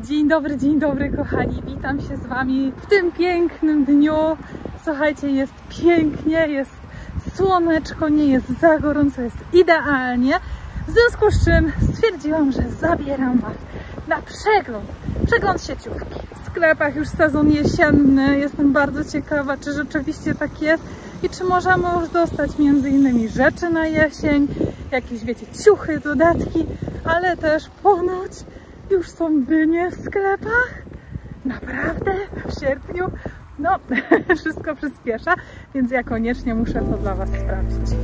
Dzień dobry kochani, witam się z Wami w tym pięknym dniu. Słuchajcie, jest pięknie, jest słoneczko, nie jest za gorąco, jest idealnie. W związku z czym stwierdziłam, że zabieram Was na przegląd sieciówki. W sklepach już sezon jesienny, jestem bardzo ciekawa, czy rzeczywiście tak jest i czy możemy już dostać między innymi rzeczy na jesień, jakieś, wiecie, ciuchy, dodatki, ale też ponoć już są dynie w sklepach. Naprawdę? W sierpniu? No, wszystko przyspiesza, więc ja koniecznie muszę to dla Was sprawdzić.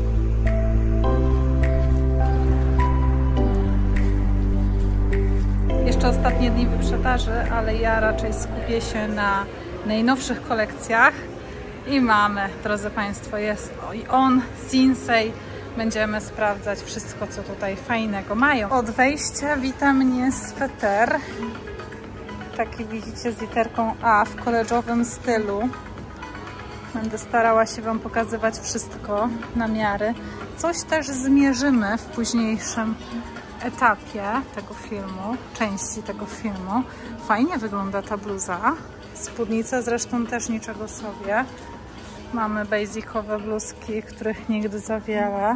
Jeszcze ostatnie dni wyprzedaży, ale ja raczej skupię się na najnowszych kolekcjach. I mamy, drodzy Państwo, jest i on, Sinsei. Będziemy sprawdzać wszystko, co tutaj fajnego mają. Od wejścia wita mnie sweter. Taki widzicie z literką A w koleżowym stylu. Będę starała się Wam pokazywać wszystko na miary. Coś też zmierzymy w późniejszym etapie tego filmu, części tego filmu. Fajnie wygląda ta bluza. Spódnica zresztą też niczego sobie. Mamy basicowe bluzki, których nigdy za wiele.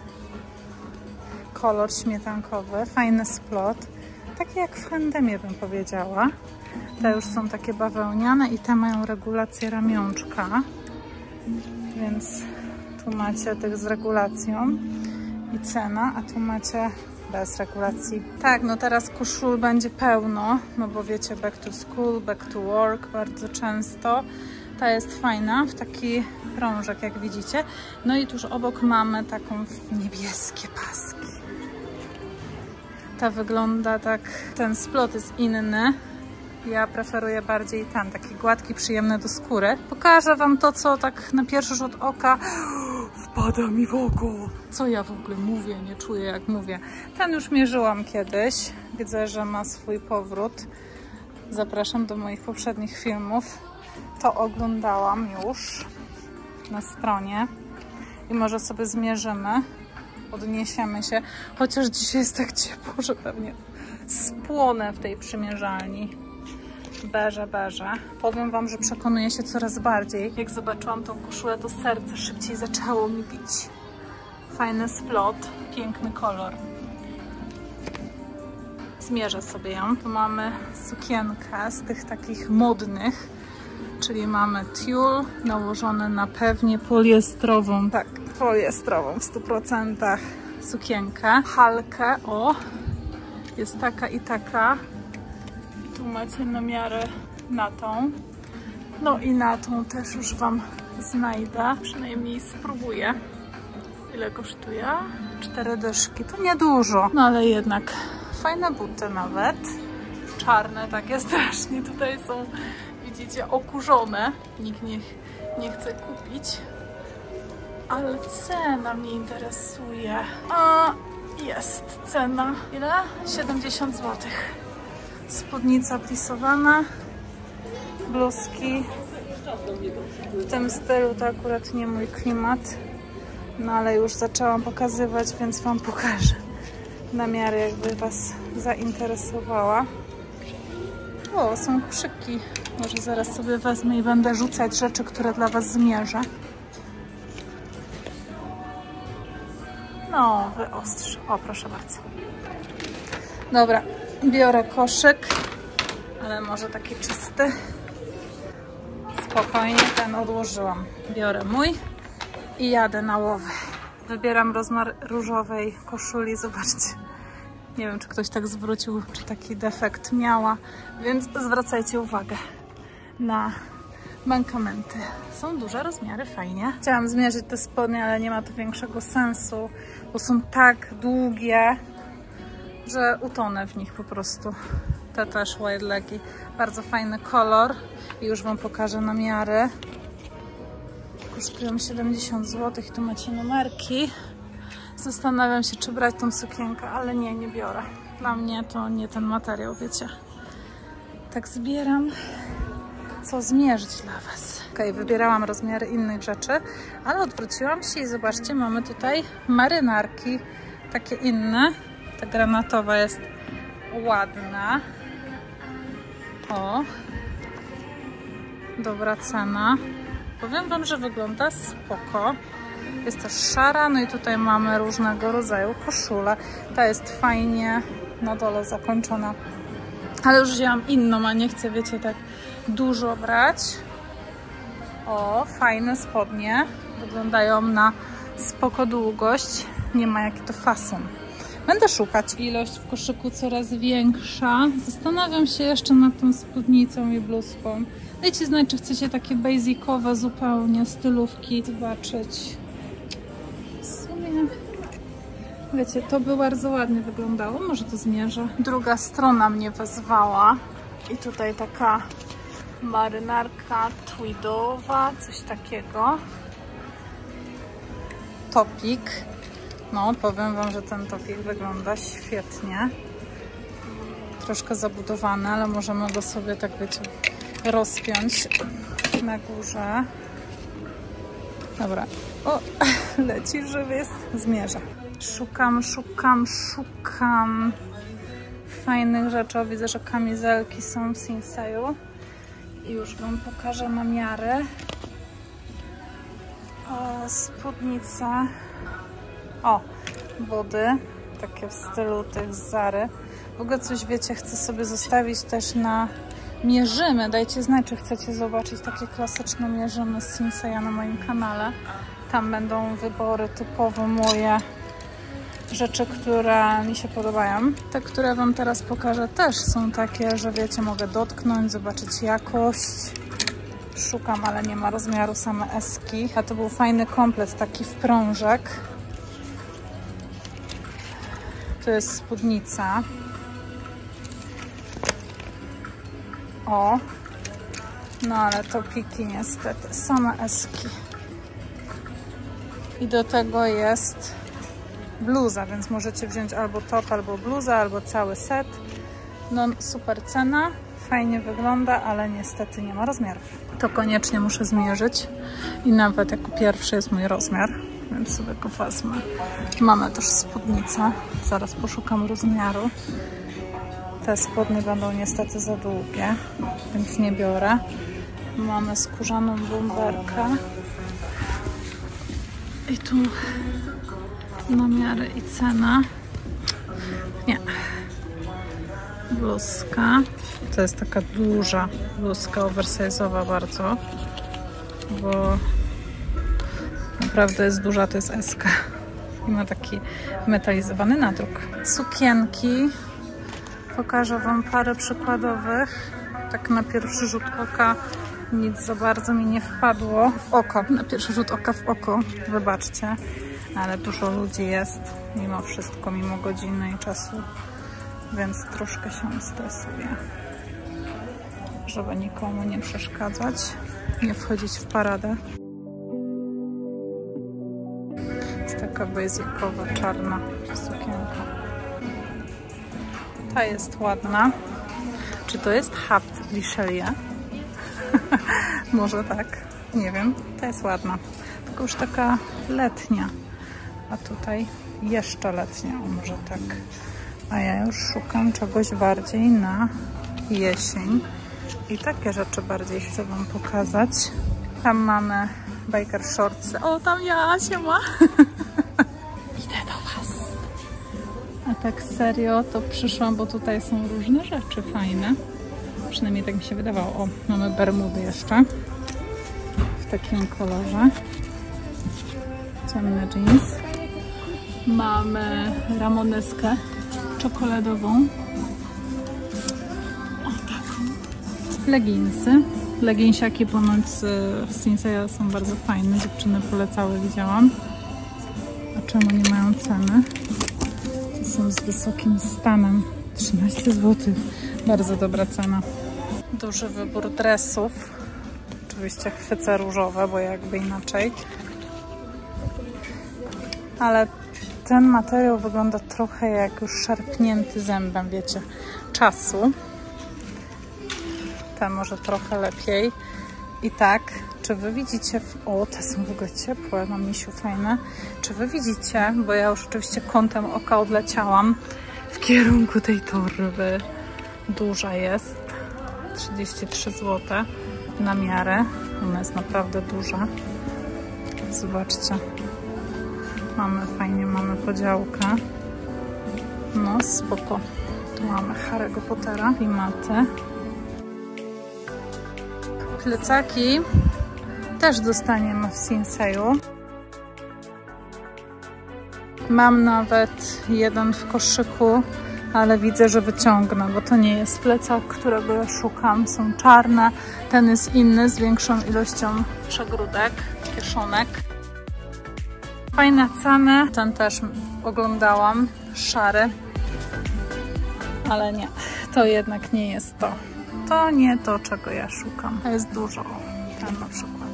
Kolor śmietankowy, fajny splot. Taki jak w H&M bym powiedziała. Te już są takie bawełniane i te mają regulację ramionczka. Więc tu macie tych z regulacją i cena, a tu macie bez regulacji. Tak, no teraz koszul będzie pełno, no bo wiecie, back to school, back to work bardzo często. Ta jest fajna, w taki krążek, jak widzicie. No i tuż obok mamy taką niebieskie paski. Ta wygląda tak, ten splot jest inny. Ja preferuję bardziej ten, taki gładki, przyjemny do skóry. Pokażę Wam to, co tak na pierwszy rzut oka wpada mi w oko. Co ja w ogóle mówię, nie czuję jak mówię. Ten już mierzyłam kiedyś. Widzę, że ma swój powrót. Zapraszam do moich poprzednich filmów. To oglądałam już na stronie i może sobie zmierzymy, odniesiemy się, chociaż dzisiaj jest tak ciepło, że pewnie spłonę w tej przymierzalni. Beże. Powiem Wam, że przekonuję się coraz bardziej. Jak zobaczyłam tą koszulę, to serce szybciej zaczęło mi bić. Fajny splot, piękny kolor. Zmierzę sobie ją. Tu mamy sukienkę z tych takich modnych. Czyli mamy tulle nałożone na pewnie poliestrową, tak, poliestrową w 100% sukienkę. Halkę, o, jest taka i taka. Tu macie na miarę na tą. No i na tą też już Wam znajdę, przynajmniej spróbuję. Ile kosztuje? 4 dyszki, to niedużo, no ale jednak fajne buty nawet. Czarne takie strasznie tutaj są. Widzicie, okurzone. Nikt nie chce kupić. Ale cena mnie interesuje. A jest cena. Ile? 70 zł. Spódnica plisowana. Bluzki. W tym stylu to akurat nie mój klimat. No ale już zaczęłam pokazywać, więc Wam pokażę na miarę, jakby Was zainteresowała. O, są koszyki. Może zaraz sobie wezmę i będę rzucać rzeczy, które dla Was zmierzę. No, wyostrzy. O, proszę bardzo. Dobra, biorę koszyk, ale może taki czysty. Spokojnie, ten odłożyłam. Biorę mój i jadę na łowy. Wybieram rozmiar różowej koszuli, zobaczcie. Nie wiem, czy ktoś tak zwrócił, czy taki defekt miała, więc zwracajcie uwagę na mankamenty. Są duże rozmiary, fajnie. Chciałam zmierzyć te spodnie, ale nie ma to większego sensu, bo są tak długie, że utonę w nich po prostu. Te też wide legi. Bardzo fajny kolor i już Wam pokażę na miary. Kosztują 70 zł i tu macie numerki. Zastanawiam się, czy brać tą sukienkę, ale nie biorę. Dla mnie to nie ten materiał, wiecie. Tak zbieram, co zmierzyć dla Was. Ok, wybierałam rozmiary innych rzeczy, ale odwróciłam się i zobaczcie, mamy tutaj marynarki. Takie inne. Ta granatowa jest ładna. O, dobra cena. Powiem wam, że wygląda spoko. Jest też szara, no i tutaj mamy różnego rodzaju koszule. Ta jest fajnie na dole zakończona. Ale już wzięłam inną, a nie chcę, wiecie, tak dużo brać. O, fajne spodnie. Wyglądają na spoko długość. Nie ma jaki to fason. Będę szukać. Ilość w koszyku coraz większa. Zastanawiam się jeszcze nad tą spódnicą i bluzką. Dajcie znać, czy chcecie takie basicowe zupełnie stylówki zobaczyć. W sumie, wiecie, to by bardzo ładnie wyglądało. Może to zmierzę. Druga strona mnie wezwała. I tutaj taka marynarka tweedowa, coś takiego. Topik. No, powiem wam, że ten topik wygląda świetnie. Troszkę zabudowany, ale możemy go sobie, tak wiecie, rozpiąć na górze. Dobra. O, leci żywiec. Zmierzę. Szukam fajnych rzeczy. O, widzę, że kamizelki są w Sinseju. I już wam pokażę namiary. O, spódnice. O, budy. Takie w stylu tych z Zary. W ogóle coś, wiecie, chcę sobie zostawić też na mierzymy. Dajcie znać, czy chcecie zobaczyć takie klasyczne mierzymy z Sinseya na moim kanale. Tam będą wybory typowo moje, rzeczy, które mi się podobają. Te, które wam teraz pokażę, też są takie, że wiecie, mogę dotknąć, zobaczyć jakość. Szukam, ale nie ma rozmiaru, same eski. A to był fajny komplet, taki w prążek. To jest spódnica. O, no ale to piki niestety, same eski. I do tego jest bluza, więc możecie wziąć albo top, albo bluzę, albo cały set. No super cena, fajnie wygląda, ale niestety nie ma rozmiarów. To koniecznie muszę zmierzyć i nawet jako pierwszy jest mój rozmiar, więc sobie go wezmę. Mamy też spódnicę, zaraz poszukam rozmiaru. Te spodnie będą niestety za długie, więc nie biorę. Mamy skórzaną bumperkę. I tu namiary i cena. Nie. Bluzka. To jest taka duża bluzka, oversize'owa bardzo. Bo naprawdę jest duża, to jest eska. I ma taki metalizowany nadruk. Sukienki. Pokażę wam parę przykładowych. Tak na pierwszy rzut oka nic za bardzo mi nie wpadło w oko. Na pierwszy rzut oka w oko, wybaczcie. Ale dużo ludzi jest mimo wszystko, mimo godziny i czasu. Więc troszkę się stresuję. Żeby nikomu nie przeszkadzać, nie wchodzić w paradę. Jest taka basicowa, czarna sukienka. Ta jest ładna. Czy to jest haft Richelieu? Może tak. Nie wiem. Ta jest ładna. Tylko już taka letnia. A tutaj jeszcze letnia. O, może tak. A ja już szukam czegoś bardziej na jesień. I takie rzeczy bardziej chcę wam pokazać. Tam mamy biker shortsy. O, tam ja, siema. Idę do was. A tak serio to przyszłam, bo tutaj są różne rzeczy fajne. Przynajmniej tak mi się wydawało. O, mamy bermudy jeszcze. W takim kolorze. Ciemny jeans. Mamy ramoneskę czekoladową. O, taką. Leginsy. Leginsiaki ponoć z Sinseya są bardzo fajne. Dziewczyny polecały, widziałam. A czemu nie mają ceny? To są z wysokim stanem. 13 zł. Bardzo dobra cena. Duży wybór dresów. Oczywiście chwyce różowe, bo jakby inaczej. Ale ten materiał wygląda trochę jak już szarpnięty zębem, wiecie, czasu. Te może trochę lepiej. I tak, czy wy widzicie... O, te są w ogóle ciepłe, mam misiu fajne. Czy wy widzicie, bo ja już oczywiście kątem oka odleciałam w kierunku tej torby. Duża jest. 33 zł na miarę. Ona jest naprawdę duża. Zobaczcie. Fajnie mamy podziałkę. No spoko. Tu mamy Harry'ego Pottera i maty. Plecaki też dostaniemy w Sinseju. Mam nawet jeden w koszyku, ale widzę, że wyciągnę, bo to nie jest plecak, którego ja szukam. Są czarne. Ten jest inny, z większą ilością przegródek, kieszonek. Fajne ceny. Ten też oglądałam, szary. Ale nie, to jednak nie jest to. To nie to, czego ja szukam. To jest dużo. Ten na przykład.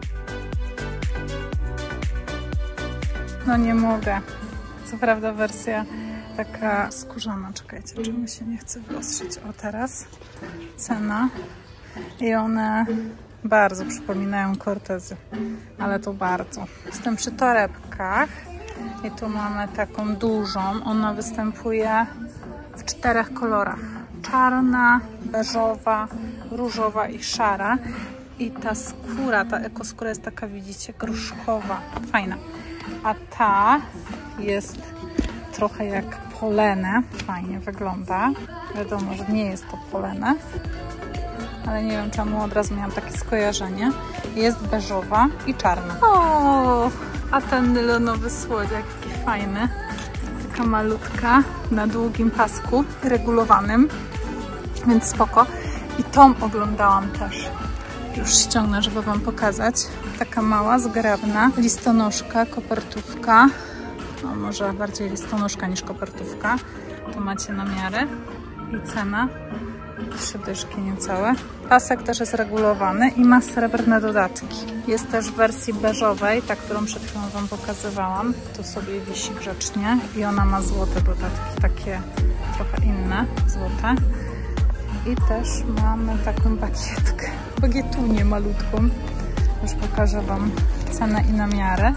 No nie mogę. Co prawda wersja taka skórzana. Czekajcie, czy mi się nie chce wyostrzyć. O, teraz cena. I one bardzo przypominają Cortezy. Ale to bardzo. Jestem przy torebkach. I tu mamy taką dużą. Ona występuje w 4 kolorach. Czarna, beżowa, różowa i szara. I ta skóra, ta ekoskóra jest taka, widzicie, gruszkowa. Fajna. A ta jest trochę jak polene. Fajnie wygląda. Wiadomo, że nie jest to polene. Ale nie wiem czemu od razu miałam takie skojarzenie. Jest beżowa i czarna. O, a ten nylonowy słodziak, jaki fajny. Taka malutka, na długim pasku, regulowanym. Więc spoko. I tą oglądałam też. Już ściągnę, żeby wam pokazać. Taka mała, zgrabna listonoszka, kopertówka. No, może bardziej listonoszka niż kopertówka. Tu macie na miarę. I cena 3 dyszki niecałe. Pasek też jest regulowany i ma srebrne dodatki. Jest też w wersji beżowej, ta, którą przed chwilą wam pokazywałam. Tu sobie wisi grzecznie i ona ma złote dodatki, takie trochę inne, złote. I też mamy taką bagietkę, bagietunię malutką. Już pokażę wam cenę i na miarę.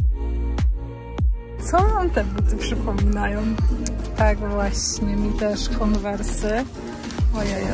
Co wam te buty przypominają? Tak właśnie, mi też Conversy. Ojej.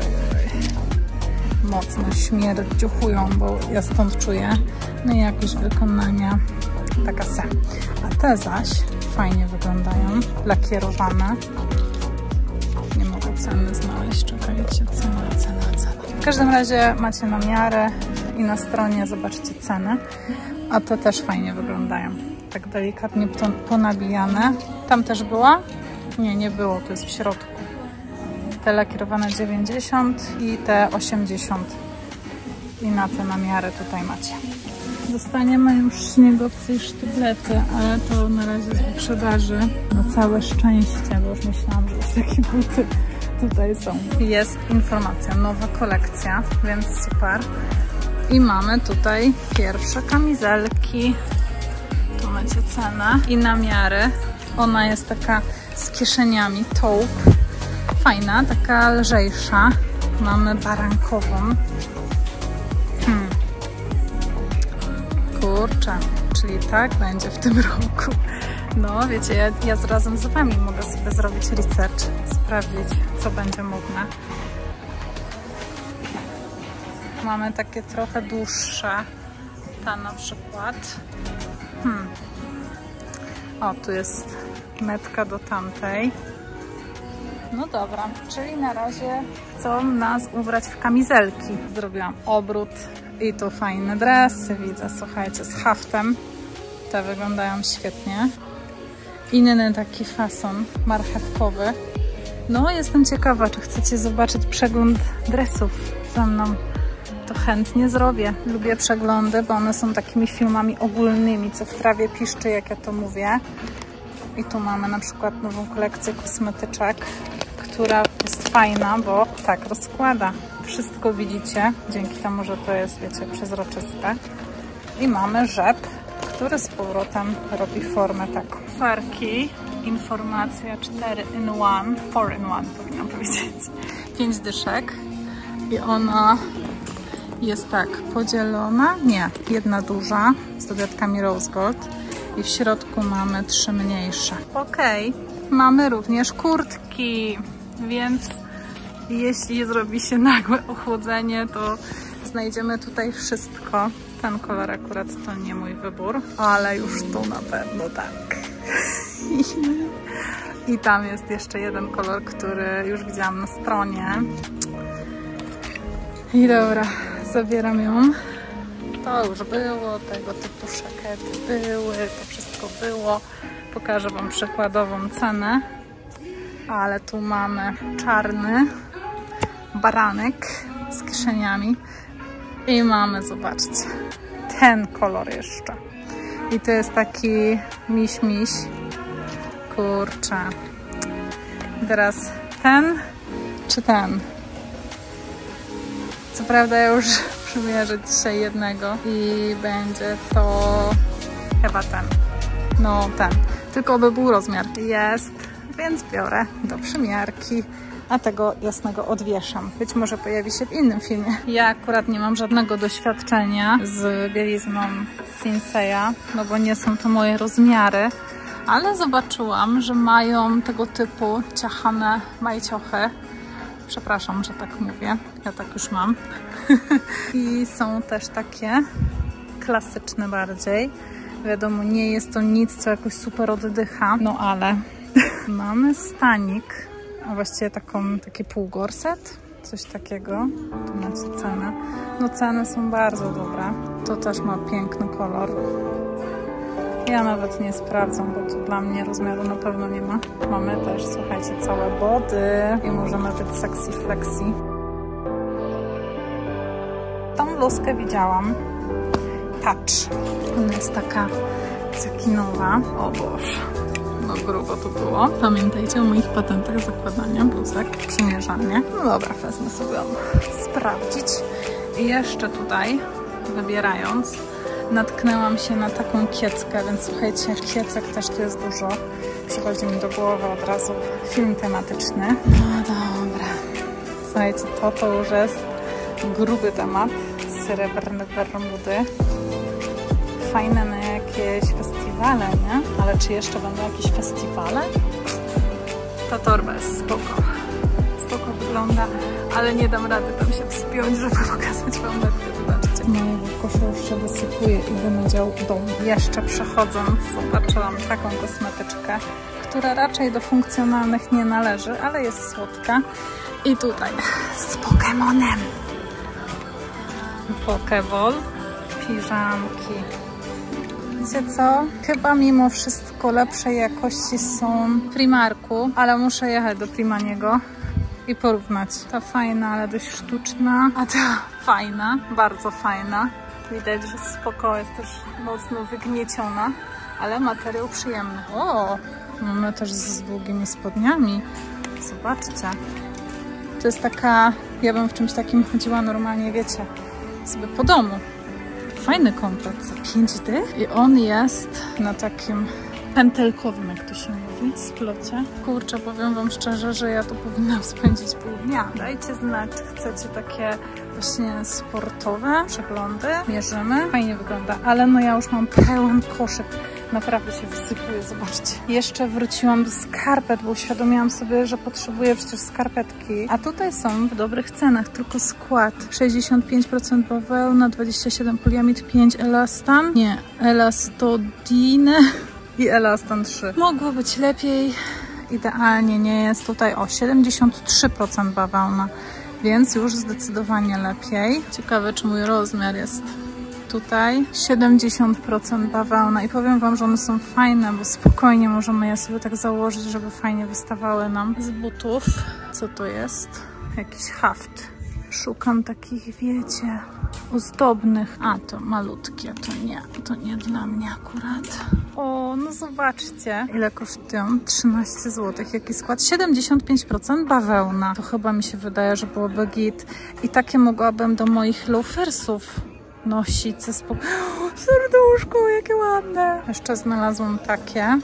Mocno śmierdziuchują, bo ja stąd czuję. No i jakość wykonania taka se. A te zaś fajnie wyglądają, lakierowane. Nie mogę ceny znaleźć, czekajcie, cena. W każdym razie macie na miarę i na stronie zobaczcie ceny. A te też fajnie wyglądają. Tak delikatnie ponabijane. Tam też była? Nie było, to jest w środku. Te lakierowane 90 i te 80. I na te na miarę tutaj macie. Dostaniemy już śniegowce i sztyblety, ale to na razie z wyprzedaży. Na całe szczęście, bo już myślałam, że już takie buty tutaj są. Jest informacja, nowa kolekcja, więc super. I mamy tutaj pierwsze kamizelki. Tu macie cenę i na miarę. Ona jest taka z kieszeniami, taupe. Fajna, taka lżejsza. Mamy barankową. Kurczę, czyli tak będzie w tym roku. No wiecie, ja razem z wami mogę sobie zrobić research, sprawdzić, co będzie modne. Mamy takie trochę dłuższe. Ta na przykład. O, tu jest metka do tamtej. No dobra, czyli na razie chcą nas ubrać w kamizelki. Zrobiłam obrót i tu fajne dresy, widzę, słuchajcie, z haftem. Te wyglądają świetnie. Inny taki fason marchewkowy. No, jestem ciekawa, czy chcecie zobaczyć przegląd dresów ze mną. To chętnie zrobię. Lubię przeglądy, bo one są takimi filmami ogólnymi, co w trawie piszczy, jak ja to mówię. I tu mamy na przykład nową kolekcję kosmetyczek, która jest fajna, bo tak rozkłada. Wszystko widzicie, dzięki temu, że to jest, wiecie, przezroczyste. I mamy rzep, który z powrotem robi formę taką. Farki, informacja 4-in-1, 4-in-1 powinnam powiedzieć. 5 dyszek. I ona jest tak podzielona, nie, jedna duża z dodatkami Rose Gold i w środku mamy 3 mniejsze. Ok, mamy również kurtki, więc I jeśli zrobi się nagłe ochłodzenie, to znajdziemy tutaj wszystko. Ten kolor akurat to nie mój wybór, ale już tu na pewno tak. I tam jest jeszcze jeden kolor, który już widziałam na stronie. I dobra, zabieram ją. To już było, tego typu szakety były, to wszystko było. Pokażę wam przykładową cenę. Ale tu mamy czarny baranek z kieszeniami. I mamy, zobaczcie, ten kolor jeszcze. I to jest taki miś. Kurczę. Teraz ten czy ten? Co prawda ja już przymierzę dzisiaj jednego i będzie to chyba ten. No ten. Tylko by był rozmiar. Jest, więc biorę do przymiarki. A tego jasnego odwieszam. Być może pojawi się w innym filmie. Ja akurat nie mam żadnego doświadczenia z bielizną Sinseya, no bo nie są to moje rozmiary, ale zobaczyłam, że mają tego typu ciachane majciochy. Przepraszam, że tak mówię. Ja tak już mam. I są też takie klasyczne bardziej. Wiadomo, nie jest to nic, co jakoś super oddycha, no ale mamy stanik. A właściwie taki półgorset, coś takiego. Tu macie cenę. No ceny są bardzo dobre. To też ma piękny kolor. Ja nawet nie sprawdzam, bo tu dla mnie rozmiaru na pewno nie ma. Mamy też, słuchajcie, całe body i możemy być sexy flexi. Tą bluzkę widziałam. Touch. Ona jest taka cekinowa. O Boże. No grubo to było. Pamiętajcie o moich patentach zakładania bluzek, przymierzania. No dobra, wezmę sobie ją sprawdzić. I jeszcze tutaj, wybierając, natknęłam się na taką kieckę, więc słuchajcie, kiecek też tu jest dużo. Przychodzi mi do głowy od razu film tematyczny. No dobra. Słuchajcie, to już jest gruby temat. Srebrne bermudy. Fajne na jakieś festiwale, nie? Ale czy jeszcze będą jakieś festiwale? Ta torba jest spoko. Spoko wygląda, ale nie dam rady tam się wspiąć, żeby pokazać wam metkę. Zobaczcie. Mojego kosza już się wysypuje i wynudział dom. Jeszcze przechodząc, zobaczyłam taką kosmetyczkę, która raczej do funkcjonalnych nie należy, ale jest słodka. I tutaj z Pokemonem. Pokeball. Piżamki. Wiecie co? Chyba mimo wszystko lepszej jakości są w Primarku, ale muszę jechać do Primaniego i porównać. Ta fajna, ale dość sztuczna, a ta fajna, bardzo fajna. Widać, że spoko, jest też mocno wygnieciona, ale materiał przyjemny. O, mamy też z długimi spodniami. Zobaczcie. To jest taka, ja bym w czymś takim chodziła normalnie, wiecie, sobie po domu. Fajny komplet za 5 dych i on jest na takim pętelkowym, jak to się mówi, splocie. Kurczę, powiem wam szczerze, że ja tu powinnam spędzić pół dnia. Dajcie znać, czy chcecie takie właśnie sportowe przeglądy. Mierzymy. Fajnie wygląda, ale no ja już mam pełen koszyk. Naprawdę się wysypuje, zobaczcie. Jeszcze wróciłam do skarpet, bo uświadomiłam sobie, że potrzebuję przecież skarpetki. A tutaj są w dobrych cenach, tylko skład. 65% bawełna, 27 poliamid, 5 elastan. Nie, elastodinę i elastan 3. Mogło być lepiej. Idealnie nie jest tutaj. O, 73% bawełna, więc już zdecydowanie lepiej. Ciekawe, czy mój rozmiar jest tutaj. 70% bawełna i powiem wam, że one są fajne, bo spokojnie możemy je sobie tak założyć, żeby fajnie wystawały nam z butów. Co to jest? Jakiś haft. Szukam takich, wiecie, ozdobnych. A, to malutkie, to nie dla mnie akurat. O, no zobaczcie, ile kosztują? 13 zł. Jaki skład? 75% bawełna. To chyba mi się wydaje, że byłoby git. I takie mogłabym do moich loafersów nosić ze spokój. Serduszko, jakie ładne! Jeszcze znalazłam takie.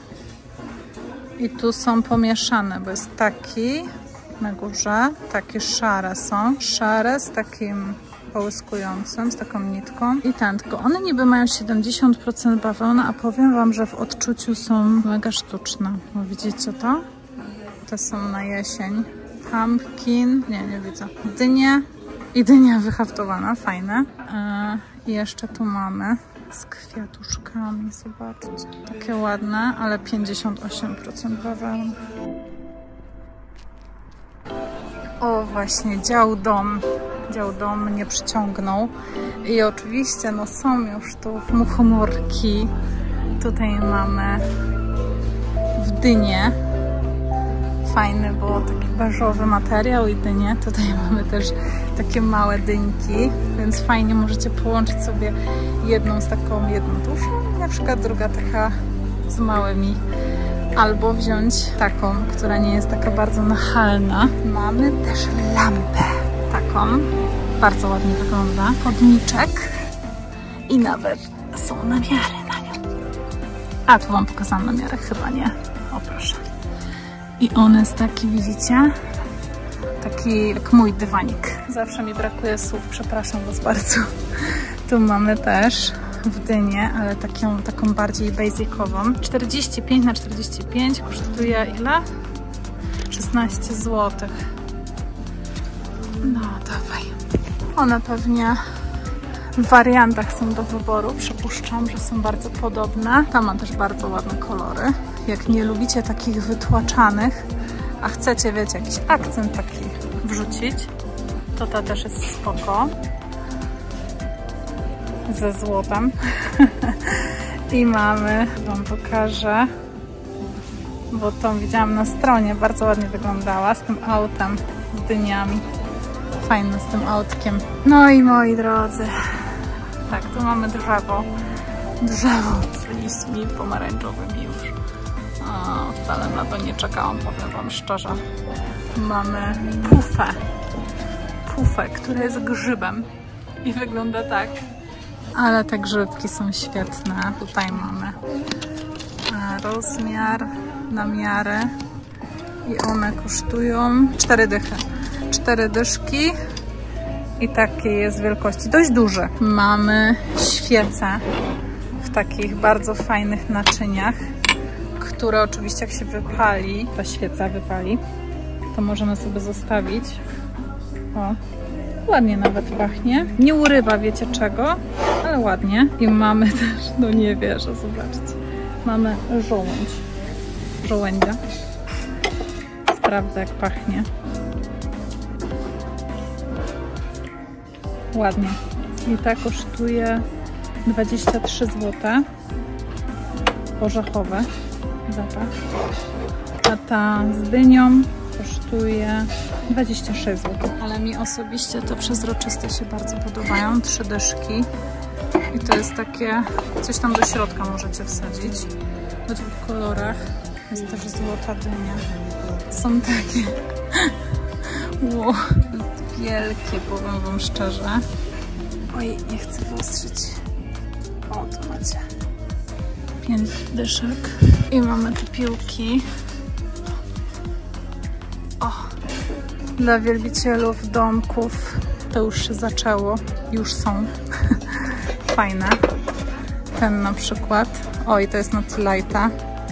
I tu są pomieszane, bo jest taki na górze, takie szare są. Szare z takim połyskującym, z taką nitką. I ten, tylko one niby mają 70% bawełna, a powiem wam, że w odczuciu są mega sztuczne. No, widzicie to? Te są na jesień. pumpkin, nie widzę, dynie i dynia wyhaftowana, fajne. I jeszcze tu mamy z kwiatuszkami, zobaczcie. Takie ładne, ale 58% bawełny. O, właśnie, dział dom mnie przyciągnął. I oczywiście, no są już tu muchomorki. Tutaj mamy w dynie. Fajny, bo taki beżowy materiał i dynie. Tutaj mamy też takie małe dyńki, więc fajnie możecie połączyć sobie jedną z taką, jedną dużą, na przykład druga taka z małymi. Albo wziąć taką, która nie jest taka bardzo nachalna. Mamy też lampę taką. Bardzo ładnie wygląda. Chodniczek. I nawet są namiary na nią. A, tu wam pokazałam namiary. Chyba nie. O, proszę. I on jest taki, widzicie? Taki jak mój dywanik. Zawsze mi brakuje słów. Przepraszam was bardzo. Tu mamy też w dynie, ale taką bardziej basicową. 45 na 45 kosztuje ile? 16 zł. No dawaj. One pewnie w wariantach są do wyboru. Przypuszczam, że są bardzo podobne. Ta ma też bardzo ładne kolory. Jak nie lubicie takich wytłaczanych, a chcecie, wiecie, jakiś akcent taki wrzucić, to ta też jest spoko. Ze złotem. I mamy, wam pokażę, bo tą widziałam na stronie, bardzo ładnie wyglądała, z tym autem, z dyniami. Fajne z tym autkiem. No i moi drodzy, tak, tu mamy drzewo z liśćmi pomarańczowymi już. O, wcale na to nie czekałam, powiem wam szczerze. Mamy pufę, która jest grzybem i wygląda tak. Ale te grzybki są świetne. Tutaj mamy rozmiar, namiary i one kosztują 4 dychy. 4 dyszki i takiej jest wielkości. Dość duże. Mamy świece w takich bardzo fajnych naczyniach, które oczywiście jak się wypali, ta świeca wypali, to możemy sobie zostawić. O. Ładnie nawet pachnie. Nie urywa, wiecie czego, ale ładnie. I mamy też, no nie wierzę, zobaczcie. Mamy żołędzia. Sprawdzę, jak pachnie. Ładnie. I ta kosztuje 23 zł. Orzechowy zapach. A ta z dynią kosztuje 26 zł. Ale mi osobiście te przezroczyste się bardzo podobają. 3 dyszki. I to jest takie, coś tam do środka możecie wsadzić. W 2 kolorach. Jest też złota dynia. Są takie wow, wielkie, powiem wam szczerze. Oj, nie chcę wyostrzyć. O, tu macie 5 dyszek. I mamy te piłki. O, dla wielbicielów domków to już się zaczęło. Już są fajne. Ten na przykład. Oj, to jest na Lighta.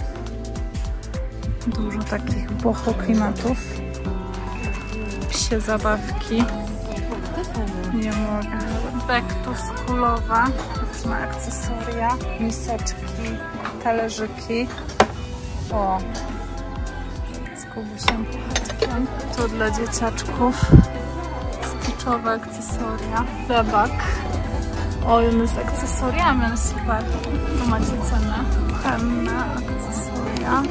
Dużo takich boho-klimatów. Psie zabawki. Nie mogę. Bektus kulowa. Różne akcesoria. Miseczki, talerzyki. O. Z kubusiem puchatkiem. Tu dla dzieciaczków. Styczowe akcesoria. Debak. O, on z akcesoriami, ale super. Tu macie cenę. Penne akcesoria.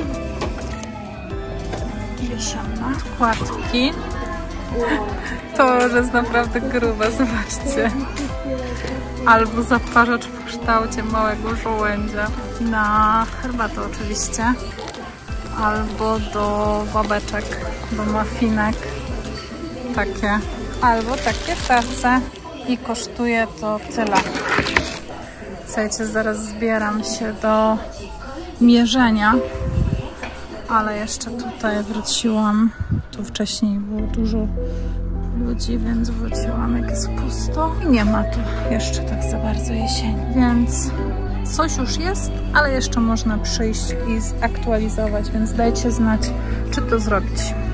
Jesienne. Składki. To jest naprawdę grube, zobaczcie. Albo zaparzacz w kształcie małego żołędzia. Na herbatę oczywiście. Albo do babeczek, do mafinek. Takie. Albo takie tace. I kosztuje to tyle. Słuchajcie, zaraz zbieram się do mierzenia. Ale jeszcze tutaj wróciłam. Tu wcześniej było dużo ludzi, więc wróciłam, jak jest pusto. I nie ma tu jeszcze tak za bardzo jesieni. Więc coś już jest, ale jeszcze można przyjść i zaktualizować, więc dajcie znać, czy to zrobić.